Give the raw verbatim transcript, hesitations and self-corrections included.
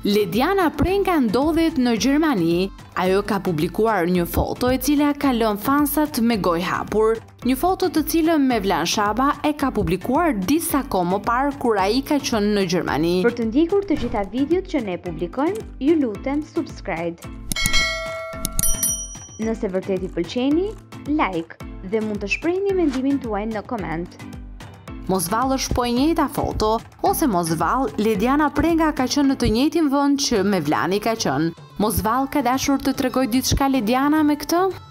Lediana Prenga ndodhet në Gjermani. Ajo ka publikuar një foto e cila ka lënë fansat me gojë hapur. Një foto të cilën Mevlan Shaba e ka publikuar disa kohë më parë kur ai ka qenë në Gjermani. Për të ndjekur të gjitha videot që ne publikojmë, ju lutem subscribe. Nëse vërtet i pëlqeni, like dhe mund të shprehni mendimin tuaj në koment. Mos vallësh po e njëjta foto, ose mos vall, Lediana Prenga ka qenë në të njëjtin vend që Mevlani ka qenë. Mos vall ka dashur të tregoj diçka Lediana me këtë?